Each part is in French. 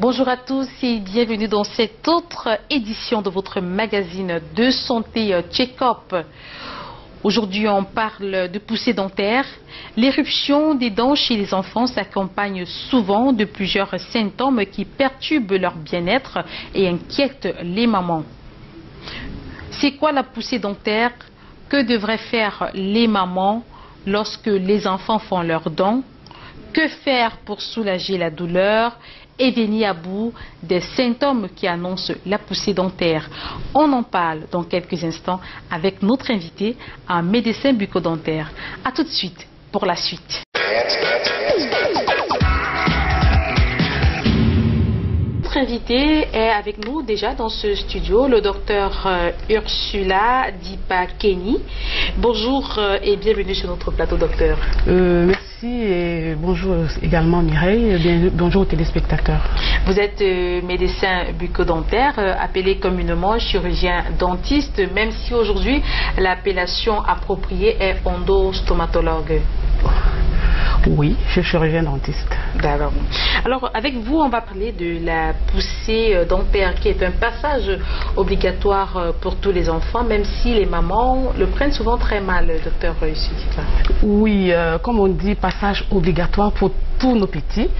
Bonjour à tous et bienvenue dans cette autre édition de votre magazine de santé Check-up. Aujourd'hui, on parle de poussée dentaire. L'éruption des dents chez les enfants s'accompagne souvent de plusieurs symptômes qui perturbent leur bien-être et inquiètent les mamans. C'est quoi la poussée dentaire? Que devraient faire les mamans lorsque les enfants font leurs dents? Que faire pour soulager la douleur et venir à bout des symptômes qui annoncent la poussée dentaire? On en parle dans quelques instants avec notre invité, un médecin bucco-dentaire. A tout de suite pour la suite. Notre invité est avec nous déjà dans ce studio, le docteur Ursula Dipa-Kenny. Bonjour et bienvenue sur notre plateau, docteur. Merci et bonjour également Mireille, bonjour aux téléspectateurs. Vous êtes médecin bucco-dentaire, appelé communément chirurgien dentiste, même si aujourd'hui l'appellation appropriée est endostomatologue. Oui, je suis chirurgien dentiste. D'accord. Alors, avec vous, on va parler de la poussée dentaire, qui est un passage obligatoire pour tous les enfants, même si les mamans le prennent souvent très mal, docteur Sudipa. Oui, comme on dit, passage obligatoire pour tous nos petits,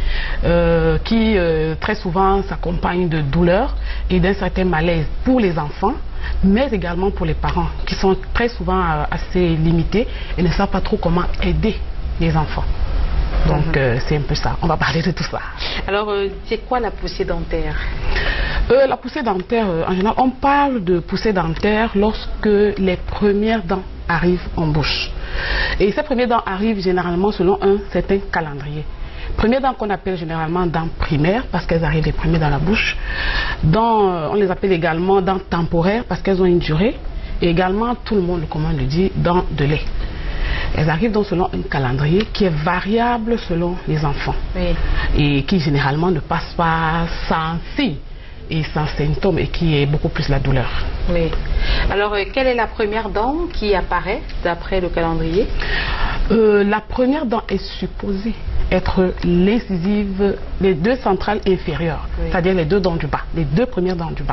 qui très souvent s'accompagne de douleurs et d'un certain malaise pour les enfants, mais également pour les parents, qui sont très souvent assez limités et ne savent pas trop comment aider les enfants. Donc c'est un peu ça, on va parler de tout ça. Alors c'est quoi la poussée dentaire? La poussée dentaire, en général, on parle de poussée dentaire lorsque les premières dents arrivent en bouche. Et ces premières dents arrivent généralement selon un certain calendrier. Premières dents qu'on appelle généralement dents primaires parce qu'elles arrivent les premières dans la bouche. On les appelle également dents temporaires parce qu'elles ont une durée. Et également, tout le monde, comme on le dit, dents de lait. Elles arrivent donc selon un calendrier qui est variable selon les enfants. Oui. Et qui généralement ne passe pas sans signe et sans symptômes et qui est beaucoup plus la douleur. Oui. Alors, quelle est la première dent qui apparaît d'après le calendrier? La première dent est supposée être l'incisive, les deux centrales inférieures, oui. C'est-à-dire les deux dents du bas, les deux premières dents du bas.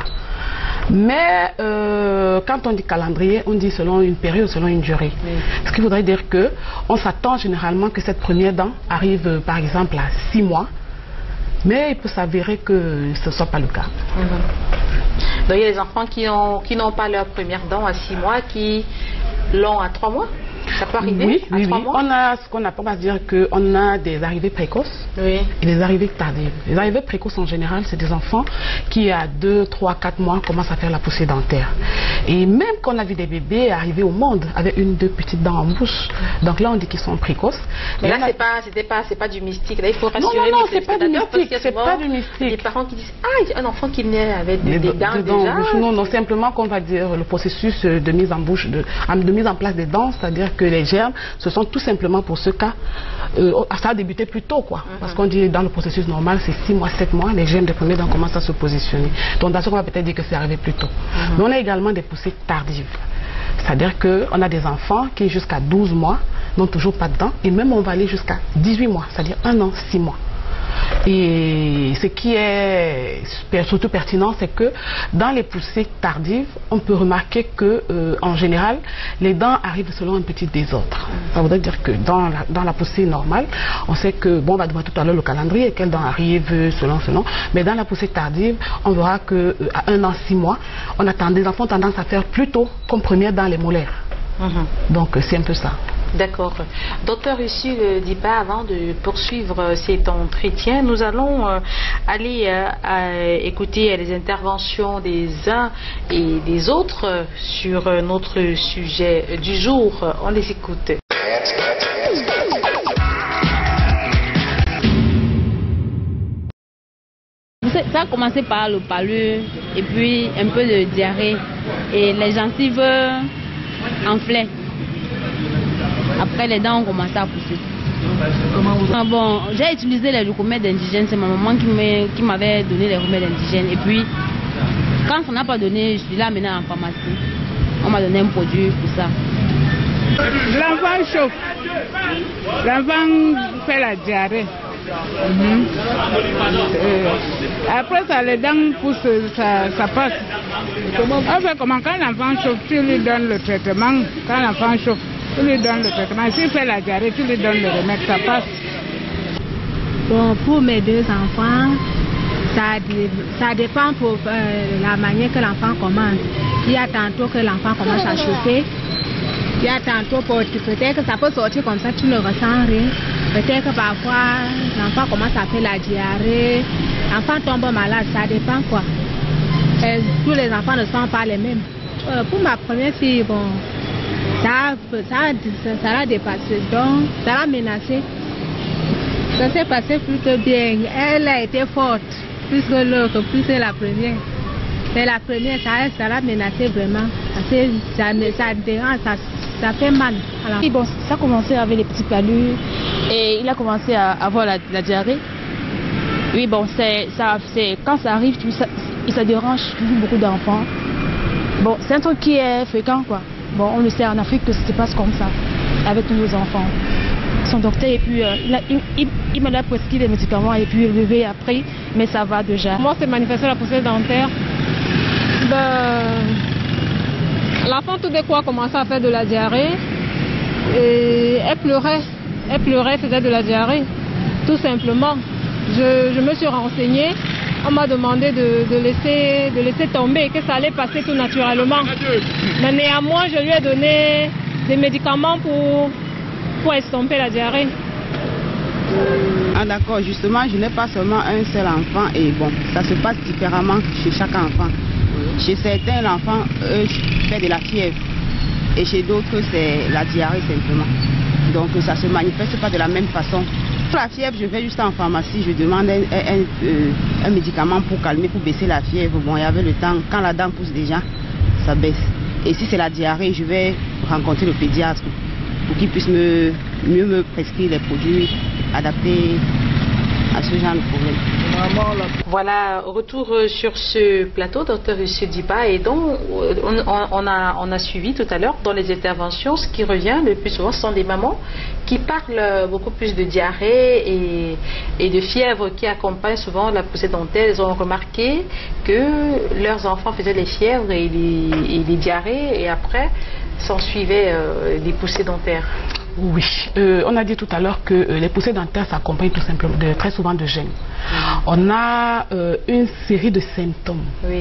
Mais quand on dit calendrier, on dit selon une période, selon une durée. Oui. Ce qui voudrait dire que on s'attend généralement que cette première dent arrive par exemple à 6 mois, mais il peut s'avérer que ce ne soit pas le cas. Donc il y a des enfants qui n'ont pas leur première dent à 6 mois, qui l'ont à 3 mois? Ça peut arriver à 3 mois? On a ce qu'on appelle, on va dire qu'on a des arrivées précoces et des arrivées tardives. Les arrivées précoces en général, c'est des enfants qui à 2, 3, 4 mois commencent à faire la poussée dentaire. Et même quand on a vu des bébés arriver au monde avec 1 ou 2 petites dents en bouche, donc là on dit qu'ils sont précoces. Mais là c'est pas du mystique. Là il faut rassurer non, c'est pas du mystique. C'est pas du mystique. Des parents qui disent ah, il y a un enfant qui naît avec des dents déjà. Non, simplement qu'on va dire le processus de mise en bouche, de mise en place des dents, c'est-à-dire que les germes, ce sont tout simplement pour ce cas, ça a débuté plus tôt quoi, parce qu'on dit dans le processus normal c'est 6 mois, 7 mois, les germes des premiers dents commencent à se positionner. Donc dans ce cas on va peut-être dire que c'est arrivé plus tôt. Mais on a également des poussées tardives, c'est-à-dire qu'on a des enfants qui jusqu'à 12 mois n'ont toujours pas de dents, et même on va aller jusqu'à 18 mois, c'est-à-dire 1 an, 6 mois. Et ce qui est surtout pertinent, c'est que dans les poussées tardives, on peut remarquer que en général, les dents arrivent selon un petit désordre. Ça voudrait dire que dans la poussée normale, on sait que, bon, on va demander tout à l'heure le calendrier, quelles dents arrivent selon, mais dans la poussée tardive, on verra que à 1 an, 6 mois, on a des enfants tendance à faire plus tôt comme première dans les molaires. Donc c'est un peu ça. D'accord. Docteur Ursula Dipa, avant de poursuivre cet entretien, nous allons aller écouter les interventions des uns et des autres sur notre sujet du jour. On les écoute. Ça a commencé par le palu et puis un peu de diarrhée et les gencives enflaient. Après, les dents ont commencé à pousser. Bon, j'ai utilisé les remèdes indigènes. C'est ma maman qui m'avait donné les remèdes indigènes. Et puis, quand ça n'a pas donné, je suis là maintenant en pharmacie. On m'a donné un produit pour ça. L'enfant chauffe. L'enfant fait la diarrhée. Après ça, les dents poussent, ça passe. On fait comment? Quand l'enfant chauffe, tu lui donnes le traitement. Quand l'enfant chauffe, tu lui donnes le traitement. S'il fait la diarrhée, tu lui donnes le remède, ça passe. Bon, pour mes deux enfants, ça dépend pour la manière que l'enfant commence. Il y a tantôt que l'enfant commence à chauffer. Il y a tantôt, peut-être que ça peut sortir comme ça, tu ne ressens rien. Peut-être que parfois, l'enfant commence à faire la diarrhée. L'enfant tombe malade, ça dépend quoi. Et tous les enfants ne sont pas les mêmes. Pour ma première fille, bon, ça l'a dépassé, donc ça l'a menacé. Ça s'est passé plutôt bien. Elle a été forte, plus que l'autre, plus que la première. Mais la première, ça l'a menacé vraiment. Ça dérange, ça fait mal. Et bon, ça a commencé avec les petits palus et il a commencé à avoir la diarrhée. Oui, bon, quand ça arrive, ça dérange beaucoup d'enfants. Bon, c'est un truc qui est fréquent, quoi. Bon, on le sait en Afrique que ça se passe comme ça avec tous nos enfants. Son docteur, et puis il me l'a prescrit des médicaments et puis le bébé a pris, mais ça va déjà. Moi, c'est manifesté la poussée dentaire. L'enfant tout de quoi commençait à faire de la diarrhée et elle pleurait, faisait de la diarrhée, tout simplement. Je me suis renseignée, on m'a demandé de laisser tomber, que ça allait passer tout naturellement. Mais néanmoins, je lui ai donné des médicaments pour estomper la diarrhée. Ah d'accord, justement, je n'ai pas seulement un seul enfant et bon, ça se passe différemment chez chaque enfant. Chez certains, l'enfant fait de la fièvre et chez d'autres, c'est la diarrhée simplement. Donc ça ne se manifeste pas de la même façon. Pour la fièvre, je vais juste en pharmacie, je demande un médicament pour calmer, pour baisser la fièvre. Bon, il y avait le temps, quand la dent pousse déjà, ça baisse. Et si c'est la diarrhée, je vais rencontrer le pédiatre pour qu'il puisse mieux me prescrire les produits adaptés à ce genre de problème. Voilà, retour sur ce plateau, Dr Diba, et donc on a suivi tout à l'heure dans les interventions, ce qui revient le plus souvent sont des mamans qui parlent beaucoup plus de diarrhée et de fièvre qui accompagnent souvent la poussée dentaire. Elles ont remarqué que leurs enfants faisaient des fièvres et des diarrhées et après s'en suivaient des poussées dentaires. Oui, on a dit tout à l'heure que les poussées dentaires s'accompagnent tout simplement très souvent de gènes. On a une série de symptômes. Oui.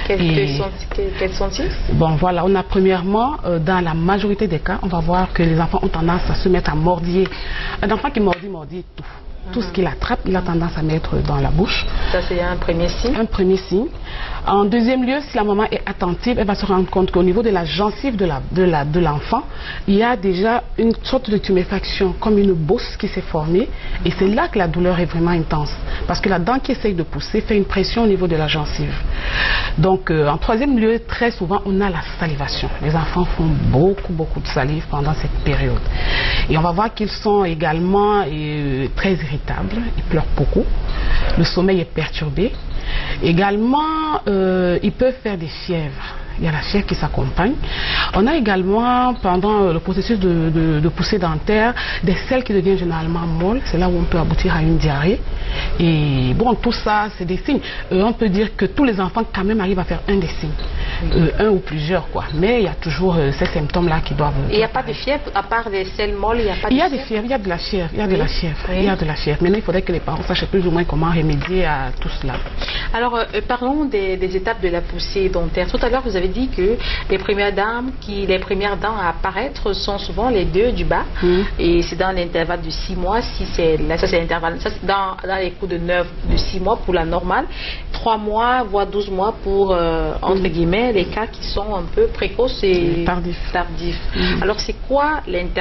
Quels sont-ils? Bon, voilà, on a premièrement, dans la majorité des cas, on va voir que les enfants ont tendance à se mettre à mordiller. Un enfant qui mordit tout. Tout ce qu'il attrape, il a tendance à mettre dans la bouche. Ça, c'est un premier signe. Un premier signe. En deuxième lieu, si la maman est attentive, elle va se rendre compte qu'au niveau de la gencive de l'enfant, il y a déjà une sorte de tuméfaction, comme une bosse qui s'est formée. Et c'est là que la douleur est vraiment intense. Parce que la dent qui essaye de pousser fait une pression au niveau de la gencive. Donc, en troisième lieu, très souvent, on a la salivation. Les enfants font beaucoup de salive pendant cette période. Et on va voir qu'ils sont également très irritables. Ils pleurent beaucoup. Le sommeil est perturbé. Également, ils peuvent faire des fièvres. Il y a la fièvre qui s'accompagne. On a également, pendant le processus de poussée dentaire, des selles qui deviennent généralement molles. C'est là où on peut aboutir à une diarrhée. Et bon, tout ça, c'est des signes. On peut dire que tous les enfants, quand même, arrivent à faire un des signes. Un ou plusieurs, quoi. Mais il y a toujours ces symptômes-là qui doivent... Et il n'y a pas de fièvre, à part des selles molles, il n'y a pas de fièvre? Il y a des fièvres, il y a de la fièvre, il y a de la fièvre. Il y a de la fièvre. Maintenant, il faudrait que les parents sachent plus ou moins comment remédier à tout cela. Alors, parlons des étapes de la poussée dentaire. Tout à l'heure, vous avez dit que les premières dents à apparaître sont souvent les deux du bas. Et c'est dans l'intervalle de 6 mois, si c'est l'intervalle, ça c'est dans les coups de 6 mois pour la normale, 3 mois, voire 12 mois pour, entre guillemets, les cas qui sont un peu précoces et tardifs. Alors c'est quoi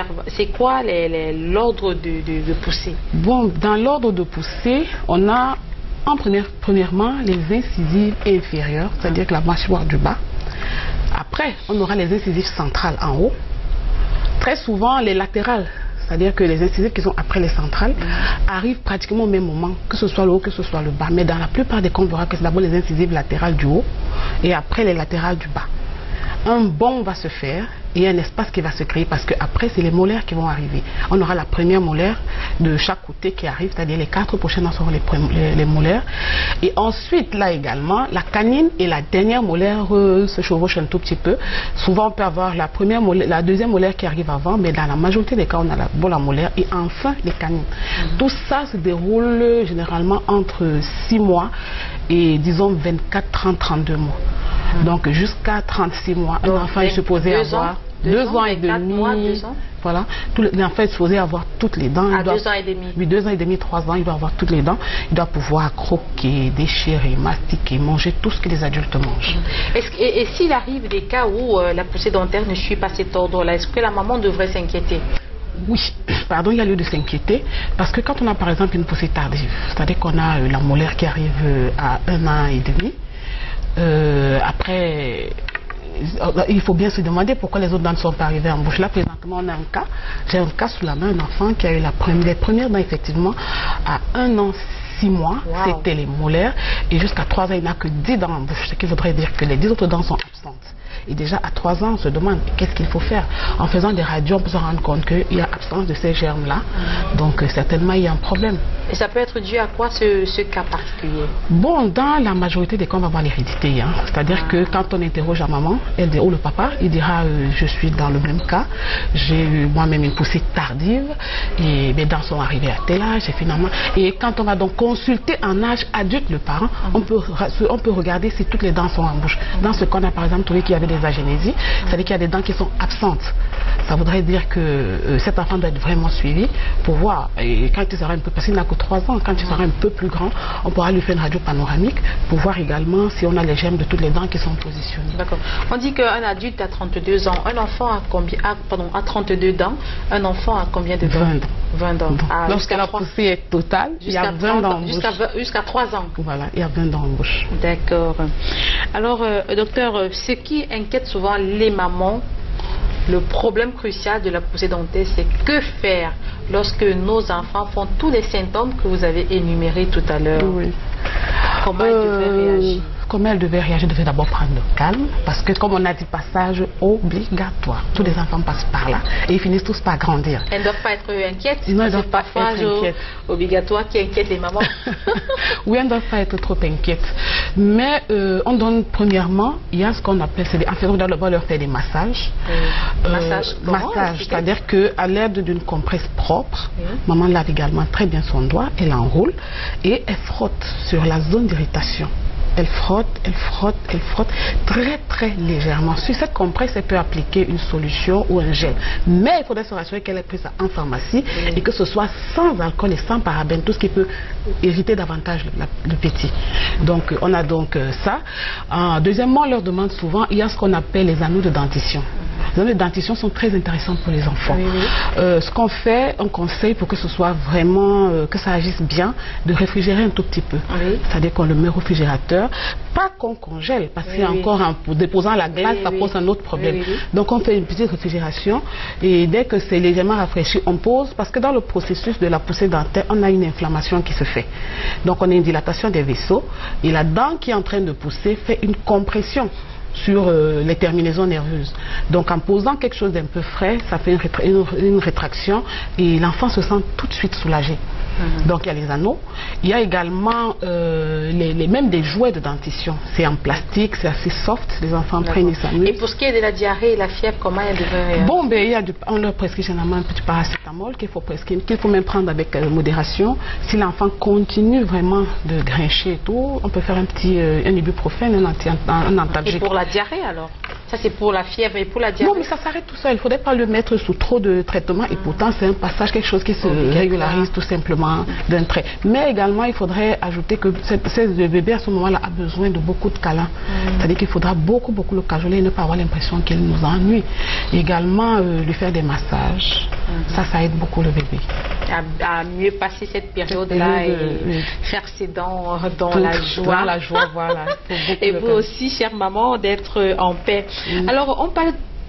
l'ordre de poussée? Bon, dans l'ordre de poussée, on a premièrement les incisives inférieures, c'est-à-dire que la mâchoire du bas. Après, on aura les incisives centrales en haut. Très souvent, les latérales, c'est-à-dire que les incisives qui sont après les centrales, arrivent pratiquement au même moment, que ce soit le haut, que ce soit le bas. Mais dans la plupart des cas, on verra que c'est d'abord les incisives latérales du haut et après les latérales du bas. un bond va se faire et un espace qui va se créer parce qu'après, c'est les molaires qui vont arriver. On aura la première molaire de chaque côté qui arrive, c'est-à-dire les 4 prochaines seront les molaires. Et ensuite, là également, la canine et la dernière molaire se chevauchent un tout petit peu. Souvent, on peut avoir la deuxième molaire qui arrive avant, mais dans la majorité des cas, on a la molaire et enfin les canines. Tout ça se déroule généralement entre 6 mois et disons 24, 30, 32 mois. Donc jusqu'à 36 mois, un enfant est supposé avoir 2 ans et demi. Voilà, l'enfant est supposé avoir toutes les dents. À 2 ans et demi. Oui, 2 ans et demi, 3 ans, il doit avoir toutes les dents. Il doit pouvoir croquer, déchirer, mastiquer, manger tout ce que les adultes mangent. Et s'il arrive des cas où la poussée dentaire ne suit pas cet ordre-là, est-ce que la maman devrait s'inquiéter? Oui, pardon, il y a lieu de s'inquiéter parce que quand on a par exemple une poussée tardive, c'est-à-dire qu'on a la molaire qui arrive à 1 an et demi, après, il faut bien se demander pourquoi les autres dents ne sont pas arrivées en bouche. Là, présentement, on a un cas. J'ai un cas sous la main, un enfant qui a eu les premières dents, effectivement, à 1 an, 6 mois. Wow. C'était les molaires. Et jusqu'à 3 ans, il n'a que 10 dents en bouche. Ce qui voudrait dire que les 10 autres dents sont absentes. Et déjà à 3 ans, on se demande qu'est-ce qu'il faut faire. En faisant des radios, on peut se rendre compte qu'il y a absence de ces germes-là. Donc certainement, il y a un problème. Et ça peut être dû à quoi ce cas particulier? Bon, dans la majorité des cas, on va voir l'hérédité. Hein. C'est-à-dire que quand on interroge la maman, elle dit, ou le papa, il dira je suis dans le même cas. J'ai eu moi-même une poussée tardive et mes dents sont arrivées à tel âge. Et finalement, et quand on va donc consulter en âge adulte le parent, on peut regarder si toutes les dents sont en bouche. Dans ce cas, on a par exemple trouvé qu'il y avait des agénésies, c'est-à-dire qu'il y a des dents qui sont absentes. Ça voudrait dire que cet enfant doit être vraiment suivi pour voir. Et quand il sera un peu, parce qu'il n'a que 3 ans, quand il sera un peu plus grand, on pourra lui faire une radio panoramique pour voir également si on a les germes de toutes les dents qui sont positionnées. D'accord. On dit qu'un adulte a 32 ans, un enfant a combien, a 32 dents, un enfant a combien de dents? 20 dents. 20 dents. Ah, lorsque la poussée est totale, il y a 20 dents en bouche. Jusqu'à 3 ans. Voilà, il y a 20 dents en bouche. D'accord. Alors, docteur, ce qui inquiète souvent les mamans, le problème crucial de la poussée dentaire, c'est que faire lorsque nos enfants font tous les symptômes que vous avez énumérés tout à l'heure? Oui. Comment elles devaient réagir? Comment elle devait réagir? Elle devait d'abord prendre le calme, parce que comme on a dit, passage obligatoire. Tous les enfants passent par là et ils finissent tous par grandir. Elles ne doivent pas être inquiètes? Non, elles ne doivent pas être inquiètes. Obligatoire qui inquiète les mamans. Oui, elles ne doivent pas être trop inquiètes. Mais on donne premièrement, il y a ce qu'on appelle, on doit d'abord leur faire des massages. Massage, c'est-à-dire qu'à l'aide d'une compresse propre, maman lave également très bien son doigt, elle enroule et elle frotte sur la zone d'irritation. Elle frotte, elle frotte, elle frotte très très légèrement. Sur cette compresse, elle peut appliquer une solution ou un gel. Mais il faudrait se rassurer qu'elle ait pris ça en pharmacie et que ce soit sans alcool et sans parabènes, tout ce qui peut irriter davantage le petit. Donc on a donc ça. Deuxièmement, on leur demande souvent, il y a ce qu'on appelle les anneaux de dentition. Les anneaux de dentition sont très intéressants pour les enfants. Ce qu'on fait, on conseille pour que ce soit vraiment, que ça agisse bien, de réfrigérer un tout petit peu. C'est-à-dire qu'on le met au réfrigérateur. Pas qu'on congèle, parce qu'il y a encore en déposant la glace, ça pose un autre problème. Donc on fait une petite réfrigération et dès que c'est légèrement rafraîchi, on pose, parce que dans le processus de la poussée dentaire, on a une inflammation qui se fait. Donc on a une dilatation des vaisseaux et la dent qui est en train de pousser fait une compression sur les terminaisons nerveuses. Donc en posant quelque chose d'un peu frais, ça fait une rétraction et l'enfant se sent tout de suite soulagé. Donc il y a les anneaux, il y a également même des jouets de dentition. C'est en plastique, c'est assez soft, les enfants prennent et s'amusent. Et pour ce qui est de la diarrhée et la fièvre, comment elle devrait réagir? Bon, ben, on leur prescrit généralement un petit paracétamol qu'il faut même prendre avec modération. Si l'enfant continue vraiment de grincher et tout, on peut faire un ibuprofène, un antalgique. Et pour la diarrhée alors? Ça c'est pour la fièvre et pour la diarrhée? Non, mais ça s'arrête tout seul. Il ne faudrait pas le mettre sous trop de traitement et pourtant c'est un passage, quelque chose qui se régularise tout simplement d'un trait. Mais également, il faudrait ajouter que le bébé à ce moment-là a besoin de beaucoup de câlins. C'est-à-dire qu'il faudra beaucoup le cajoler et ne pas avoir l'impression qu'il nous ennuie. Et également, lui faire des massages. Ça aide beaucoup le bébé. À mieux passer cette période-là et faire ses dents dans la joie. Dans la joie, voilà. Et vous aussi, chère maman, d'être en paix. Alors, on parle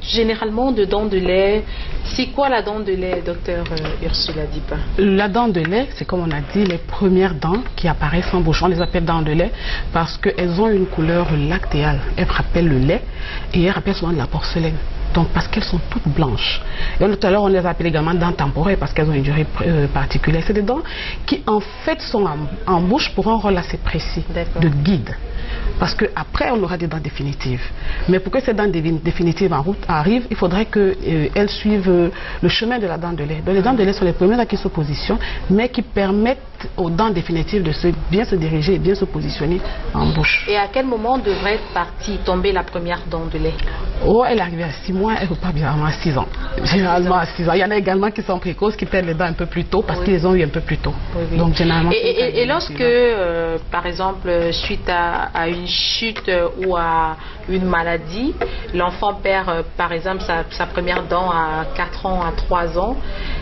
généralement de dents de lait. C'est quoi la dent de lait, docteur Ursula Dipa? La dent de lait, c'est comme on a dit, les premières dents qui apparaissent en bouche. On les appelle dents de lait parce qu'elles ont une couleur lactéale. Elles rappellent le lait et elles rappellent souvent de la porcelaine. Donc parce qu'elles sont toutes blanches. Et tout à l'heure on les appelle également dents temporaires parce qu'elles ont une durée particulière. C'est des dents qui en fait sont en bouche pour un rôle assez précis de guide. Parce qu'après on aura des dents définitives. Mais pour que ces dents définitives en route arrivent, il faudrait qu'elles suivent le chemin de la dent de lait. Donc les dents de lait sont les premières qui se positionnent, mais qui permettent aux dents définitives de bien se diriger et bien se positionner en bouche. Et à quel moment devrait tomber la première dent de lait? Oh, elle est arrivée à 6 mois, elle repart généralement à 6 ans. Généralement à 6 ans. Il y en a également qui sont précoces, qui perdent les dents un peu plus tôt parce qu'ils les ont eu un peu plus tôt. Donc généralement. Et lorsque, par exemple, suite à une chute ou à une maladie, l'enfant perd, par exemple, sa première dent à 4 ans, à 3 ans,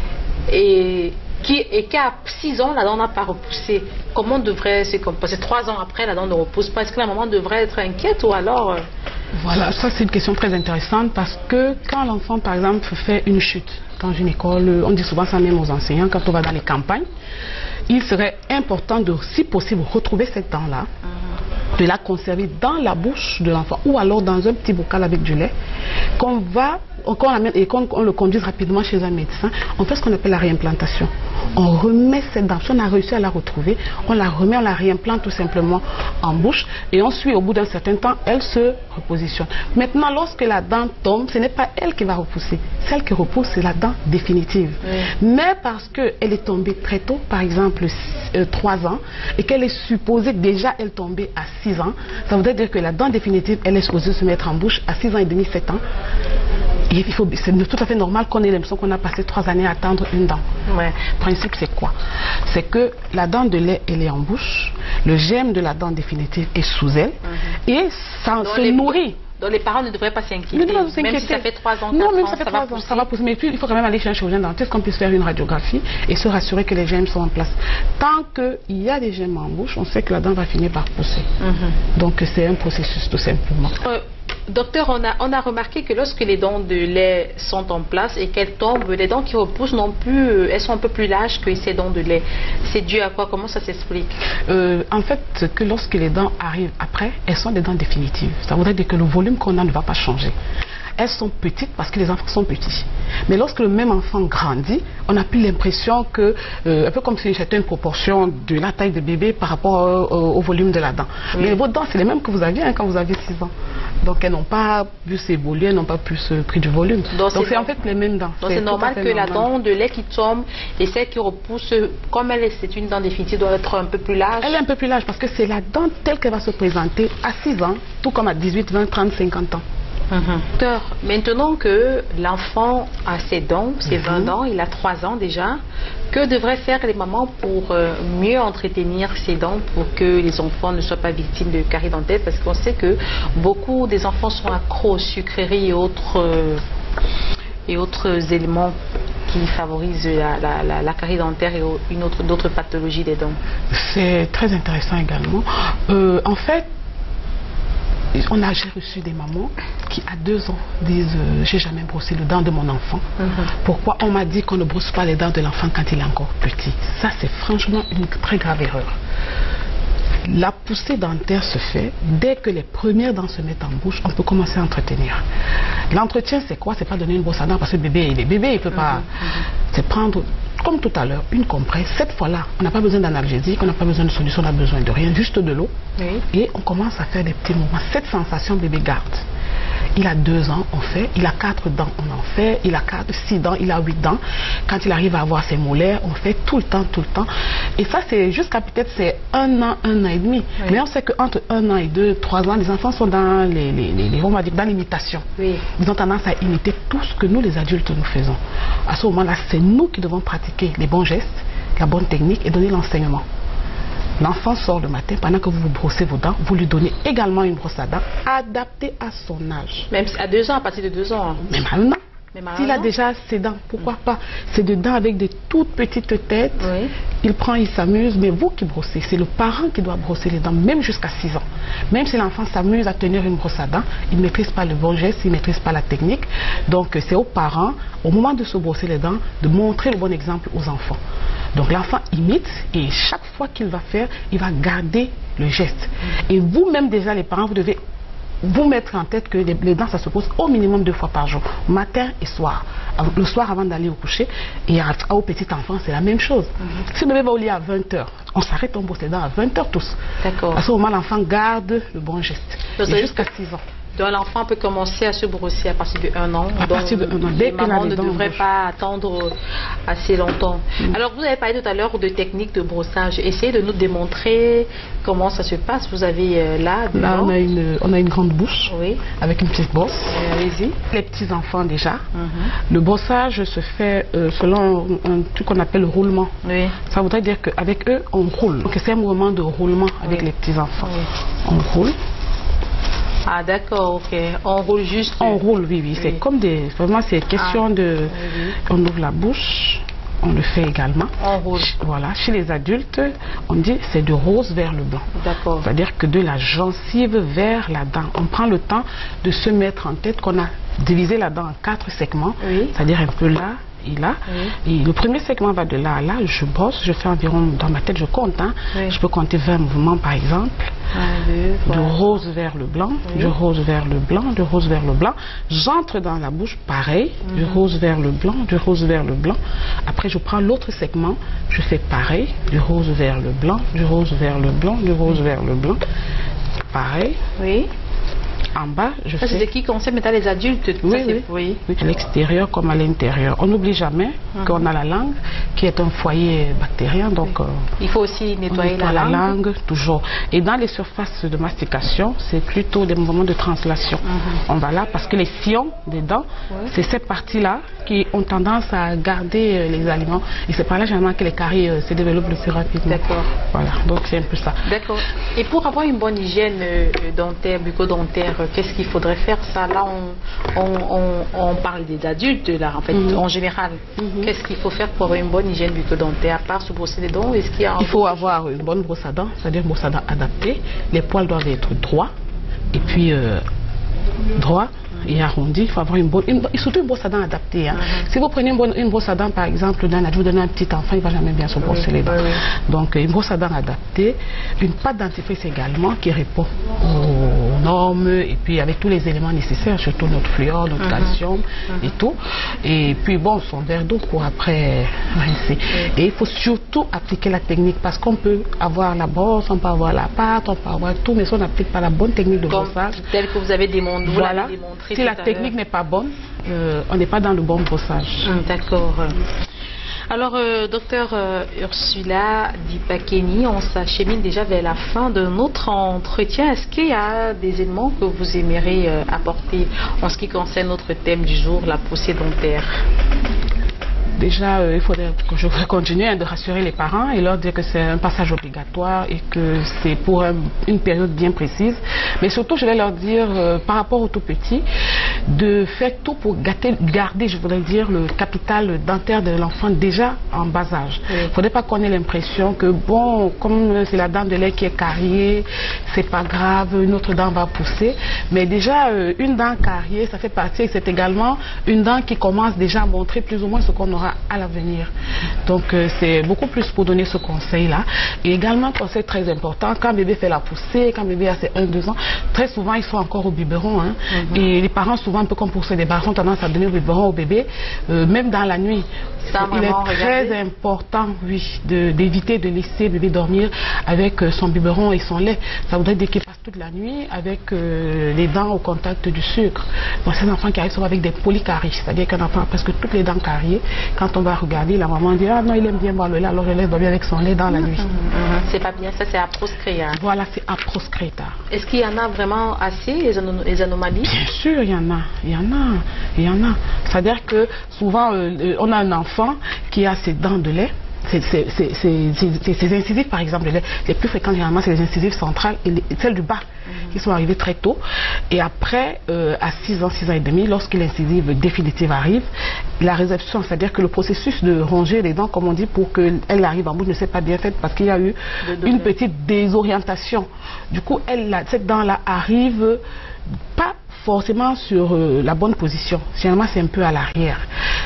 et qu'à 6 ans, la dent n'a pas repoussé. Comment devrait se composer? 3 ans après, la dent ne repousse pas. Est-ce que la maman devrait être inquiète ou alors... Voilà, ça c'est une question très intéressante parce que quand l'enfant, par exemple, fait une chute dans une école, on dit souvent ça même aux enseignants, quand on va dans les campagnes, il serait important de, si possible, retrouver cette dent-là, de la conserver dans la bouche de l'enfant ou alors dans un petit bocal avec du lait qu'on amène et qu'on le conduise rapidement chez un médecin. On fait ce qu'on appelle la réimplantation. On remet cette dent, si on a réussi à la retrouver, on la remet, on la réimplante tout simplement en bouche et ensuite au bout d'un certain temps, elle se repositionne. Maintenant, lorsque la dent tombe, ce n'est pas elle qui va repousser. Celle qui repousse, c'est la dent définitive. Mais parce qu'elle est tombée très tôt, par exemple 3 ans, et qu'elle est supposée déjà elle tomber à 6 ans, ça voudrait dire que la dent définitive, elle est supposée se mettre en bouche à 6 ans et demi, 7 ans. C'est tout à fait normal qu'on ait l'impression qu'on a passé 3 années à attendre une dent. Le principe, c'est quoi? C'est que la dent de lait, elle est en bouche, le germe de la dent définitive est sous elle, et ça se nourrit. Donc les parents ne devraient pas s'inquiéter, même si ça fait 3 ans, 4 non, même ans, ça fait 3 ans, ça va pousser. Mais puis il faut quand même aller chez un chirurgien dentiste qu'on puisse faire une radiographie et se rassurer que les germes sont en place. Tant qu'il y a des germes en bouche, on sait que la dent va finir par pousser. Donc c'est un processus tout simplement. Docteur, on a remarqué que lorsque les dents de lait sont en place et qu'elles tombent, les dents qui repoussent non plus, elles sont un peu plus larges que ces dents de lait. C'est dû à quoi? Comment ça s'explique? En fait, que lorsque les dents arrivent après, elles sont des dents définitives. Ça voudrait dire que le volume qu'on a ne va pas changer. Elles sont petites parce que les enfants sont petits. Mais lorsque le même enfant grandit, on n'a plus l'impression que, un peu comme si c'était une proportion de la taille de bébé par rapport au volume de la dent. Mais vos dents, c'est les mêmes que vous aviez quand vous aviez 6 ans. Donc elles n'ont pas pu s'évoluer, elles n'ont pas pu se pris du volume. Donc c'est en fait les mêmes dents. Donc c'est normal que la dent de lait qui tombe et celle qui repousse, comme c'est une dent définitive, doit être un peu plus large. Elle est un peu plus large parce que c'est la dent telle qu'elle va se présenter à 6 ans, tout comme à 18, 20, 30, 50 ans. Docteur, maintenant que l'enfant a ses dents, ses 20 ans, il a 3 ans déjà, que devraient faire les mamans pour mieux entretenir ses dents pour que les enfants ne soient pas victimes de caries dentaires? Parce qu'on sait que beaucoup des enfants sont accros aux sucreries et autres éléments qui favorisent la carie dentaire et d'autres pathologies des dents. C'est très intéressant également. En fait, j'ai reçu des mamans qui à 2 ans disent j'ai jamais brossé les dents de mon enfant. Pourquoi on m'a dit qu'on ne brosse pas les dents de l'enfant quand il est encore petit? Ça c'est franchement une très grave erreur. La poussée dentaire se fait dès que les premières dents se mettent en bouche, on peut commencer à entretenir. L'entretien c'est quoi? C'est pas donner une brosse à dents parce que bébé il peut pas. C'est prendre, comme tout à l'heure, une compresse. Cette fois-là, on n'a pas besoin d'analgésique, on n'a pas besoin de solution, on n'a besoin de rien, juste de l'eau. Et on commence à faire des petits mouvements. Cette sensation, bébé garde. Il a 2 ans, on fait. Il a 4 dents, on en fait. Il a 6 dents, il a 8 dents. Quand il arrive à avoir ses molaires, on fait tout le temps. Et ça, c'est jusqu'à peut-être 1 an, 1 an et demi. Mais on sait qu'entre 1 an et 2, 3 ans, les enfants sont dans dans l'imitation. Ils ont tendance à imiter tout ce que nous, les adultes, nous faisons. À ce moment-là, c'est nous qui devons pratiquer les bons gestes, la bonne technique et donner l'enseignement. L'enfant sort le matin, pendant que vous vous brossez vos dents, vous lui donnez également une brosse à dents adaptée à son âge. Même à 2 ans, à partir de 2 ans. Même à 1 an. S'il a déjà ses dents, pourquoi pas? C'est des dents avec des toutes petites têtes. Oui. Il prend, il s'amuse, mais vous qui brossez, c'est le parent qui doit brosser les dents, même jusqu'à 6 ans. Même si l'enfant s'amuse à tenir une brosse à dents, il ne maîtrise pas le bon geste, il ne maîtrise pas la technique. Donc c'est aux parents, au moment de se brosser les dents, de montrer le bon exemple aux enfants. Donc l'enfant imite et chaque fois qu'il va faire, il va garder le geste. Et vous-même déjà les parents, vous devez vous mettre en tête que les dents, ça se pose au minimum 2 fois par jour, matin et soir. Le soir avant d'aller au coucher, et aux petits enfants, c'est la même chose. Si le bébé va au lit à 20h, on s'arrête, on brosse les dents à 20h tous. D'accord. À ce moment, l'enfant garde le bon geste. Jusqu'à 6 ans. Donc l'enfant peut commencer à se brosser à partir de 1 an. À partir de 1 an. Les mamans ne devraient pas attendre assez longtemps. Alors vous avez parlé tout à l'heure de techniques de brossage. Essayez de nous démontrer comment ça se passe. Vous avez là on a une grande bouche, oui, avec une petite brosse. Allez-y. Les petits enfants déjà. Le brossage se fait selon un truc qu'on appelle le roulement. Oui. Ça voudrait dire qu'avec eux, on roule. Donc c'est un mouvement de roulement avec les petits enfants. Oui. On roule. Ah d'accord, ok. On roule juste. On roule, oui, oui. C'est comme des... Vraiment, c'est question de... Oui. On ouvre la bouche, on le fait également. On roule. Voilà. Chez les adultes, on dit c'est de rose vers le blanc. D'accord. C'est-à-dire que de la gencive vers la dent. On prend le temps de se mettre en tête qu'on a divisé la dent en 4 segments. Oui. C'est-à-dire un peu là et là. Oui. Et le premier segment va de là à là. Je brosse, je fais environ, dans ma tête, je compte. Hein. Oui. Je peux compter 20 mouvements par exemple. De rose vers le blanc, de rose vers le blanc, de rose vers le blanc. J'entre dans la bouche, pareil, de rose vers le blanc, de rose vers le blanc. Après, je prends l'autre segment, je fais pareil, de rose vers le blanc, de rose vers le blanc, de rose vers le blanc. Pareil. Oui. En bas, je fais... C'est ce qui concerne maintenant les adultes. Oui. À l'extérieur comme à l'intérieur. On n'oublie jamais qu'on a la langue qui est un foyer bactérien. Donc, il faut aussi nettoyer la langue. Toujours. Et dans les surfaces de mastication, c'est plutôt des mouvements de translation. On va là parce que les sillons des dents, c'est cette partie-là qui ont tendance à garder les aliments. Et c'est par là généralement que les caries se développent le plus rapidement. D'accord. Voilà, donc c'est un peu ça. D'accord. Et pour avoir une bonne hygiène dentaire, bucco-dentaire, qu'est-ce qu'il faudrait faire? Ça, là, on parle des adultes, là, en fait, en général. Qu'est-ce qu'il faut faire pour avoir une bonne hygiène bucco-dentaire? À part se brosser les dents, est-ce qu'il y a... Il faut avoir une bonne brosse à dents, c'est-à-dire une brosse à dents adaptée. Les poils doivent être droits. Et puis, droit et arrondi, il faut avoir surtout une brosse à dents adaptée. Hein. Si vous prenez une brosse à dents, par exemple, vous donnez à un petit enfant, il ne va jamais bien se brosser les dents. Donc, une brosse à dents adaptée, une pâte dentifrice également qui répond aux normes et puis avec tous les éléments nécessaires, surtout notre fluor, notre calcium et tout. Et puis, bon, son verre d'eau pour après rincer. Et il faut surtout appliquer la technique parce qu'on peut avoir la brosse, on peut avoir la pâte, on peut avoir tout, mais si on n'applique pas la bonne technique de brossage, telle que vous avez démontré, voilà. Si la technique n'est pas bonne, on n'est pas dans le bon brossage. D'accord. Alors, docteur Ursula Dipakeni, on s'achemine déjà vers la fin de notre entretien. Est-ce qu'il y a des éléments que vous aimeriez apporter en ce qui concerne notre thème du jour, la poussée dentaire? Déjà, il faudrait que je continue de rassurer les parents et leur dire que c'est un passage obligatoire et que c'est pour une période bien précise. Mais surtout, je vais leur dire, par rapport aux tout petits, de faire tout pour garder, je voudrais dire, le capital dentaire de l'enfant déjà en bas âge. Il ne faudrait pas qu'on ait l'impression que, bon, comme c'est la dent de lait qui est cariée, c'est pas grave, une autre dent va pousser. Mais déjà, une dent cariée, ça fait partie, c'est également une dent qui commence déjà à montrer plus ou moins ce qu'on aura à l'avenir. Donc c'est beaucoup plus pour donner ce conseil là. Et également, conseil très important, quand bébé fait la poussée, quand bébé a ses 1-2 ans, très souvent ils sont encore au biberon, hein. Et les parents souvent un peu comme pour se débarrasser ont tendance à donner au biberon au bébé, même dans la nuit. Il est très important, oui, d'éviter de laisser bébé dormir avec son biberon et son lait. Ça voudrait dire qu'il passe toute la nuit avec les dents au contact du sucre. Donc c'est un enfant qui arrive souvent avec des polycaries, c'est-à-dire qu'un enfant a presque toutes les dents cariées. Quand on va regarder, la maman dit, ah non, il aime bien boire le lait, alors je laisse dormir avec son lait dans la nuit. C'est pas bien, ça c'est à proscrire. Voilà, c'est à proscrire. Est-ce qu'il y en a vraiment assez, les anomalies? Bien sûr, il y en a. C'est-à-dire que souvent, on a un enfant qui a ses dents de lait ces incisives, par exemple, les plus fréquentes généralement, c'est les incisives centrales et celles du bas qui sont arrivées très tôt. Et après, à 6 ans et demi, lorsque l'incisive définitive arrive, la réception, c'est-à-dire que le processus de ronger les dents, comme on dit, pour qu'elle arrive en bouche, ne s'est pas bien fait parce qu'il y a eu une petite désorientation. Du coup, cette dent-là arrive pas forcément sur la bonne position. Généralement, c'est un peu à l'arrière.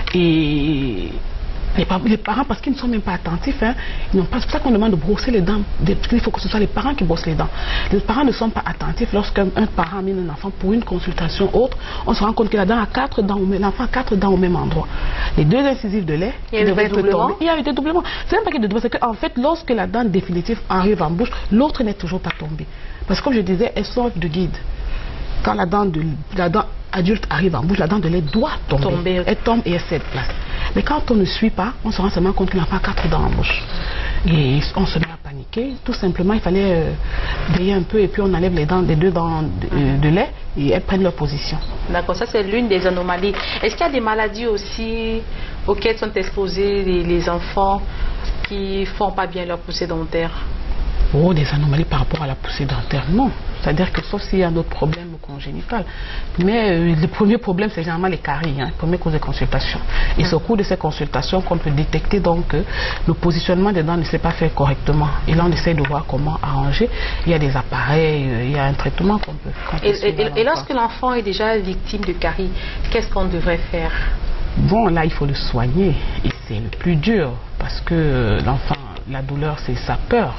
Et les parents, parce qu'ils ne sont même pas attentifs, hein, c'est pour ça qu'on demande de brosser les dents. Il faut que ce soit les parents qui brossent les dents. Les parents ne sont pas attentifs. Lorsqu'un parent amène un enfant pour une consultation autre, on se rend compte que la dent a 4 dents, l'enfant a 4 dents au même endroit. Les 2 incisives de lait devaient être tombées. Il y a eu des doublements. C'est même pas qu'il y a des doublements, c'est qu'en fait, lorsque la dent définitive arrive en bouche, l'autre n'est toujours pas tombée. Parce que comme je disais, elles sont de guide. Quand la dent adulte arrive en bouche, la dent de lait doit tomber. Elle tombe et elle cède place. Mais quand on ne suit pas, on se rend seulement compte qu'il n'a pas 4 dents en bouche. Et on se met à paniquer. Tout simplement, il fallait veiller un peu et puis on enlève les 2 dents de lait et elles prennent leur position. D'accord, ça c'est l'une des anomalies. Est-ce qu'il y a des maladies aussi auxquelles sont exposés les enfants qui ne font pas bien leur poussée dentaire? Oh, des anomalies par rapport à la poussée dentaire, non. C'est-à-dire que sauf s'il y a d'autres problèmes congénitaux. Mais le premier problème, c'est généralement les caries, hein, première cause de consultation. Et c'est au cours de ces consultations qu'on peut détecter donc que le positionnement des dents ne s'est pas fait correctement. Et là, on essaie de voir comment arranger. Il y a des appareils, il y a un traitement qu'on peut et lorsque l'enfant est déjà victime de caries, qu'est-ce qu'on devrait faire? Bon, là, il faut le soigner. Et c'est le plus dur parce que l'enfant, la douleur, c'est sa peur.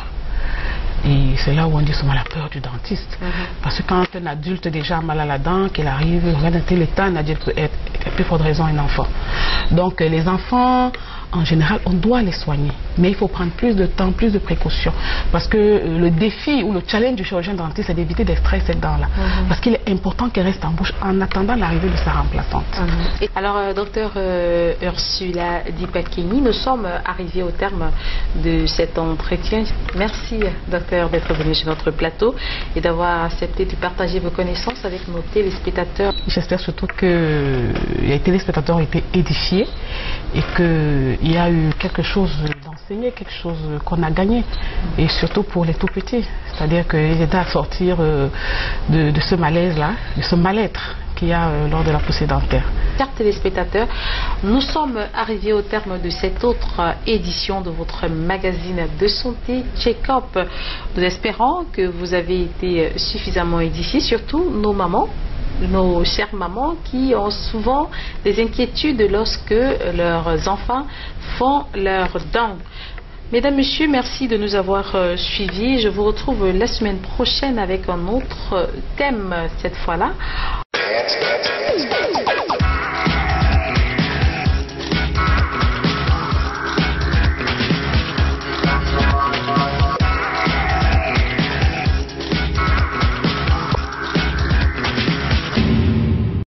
Et c'est là où on dit souvent la peur du dentiste. Parce que quand un adulte déjà a mal à la dent, qu'il arrive, regarde un tel état, un adulte peut être, plus forte raison, un enfant. Donc les enfants, en général, on doit les soigner. Mais il faut prendre plus de temps, plus de précautions. Parce que le défi ou le challenge du chirurgien dentiste, c'est d'éviter d'extraire cette dent-là. Parce qu'il est important qu'elle reste en bouche en attendant l'arrivée de sa remplaçante. Alors, docteur Ursula Dipakeni, nous sommes arrivés au terme de cet entretien. Merci, docteur, d'être venu sur notre plateau et d'avoir accepté de partager vos connaissances avec nos téléspectateurs. J'espère surtout que les téléspectateurs ont été édifiés et qu'il y a eu quelque chose d'enseigné, quelque chose qu'on a gagné, et surtout pour les tout petits, c'est-à-dire qu'ils aident à sortir de ce malaise-là, de ce mal-être qu'il y a lors de la poussée dentaire. Chers téléspectateurs, nous sommes arrivés au terme de cette autre édition de votre magazine de santé Check-up. Nous espérons que vous avez été suffisamment édifiés, surtout nos mamans, nos chères mamans qui ont souvent des inquiétudes lorsque leurs enfants font leurs dents. Mesdames, Messieurs, merci de nous avoir suivis. Je vous retrouve la semaine prochaine avec un autre thème cette fois-là.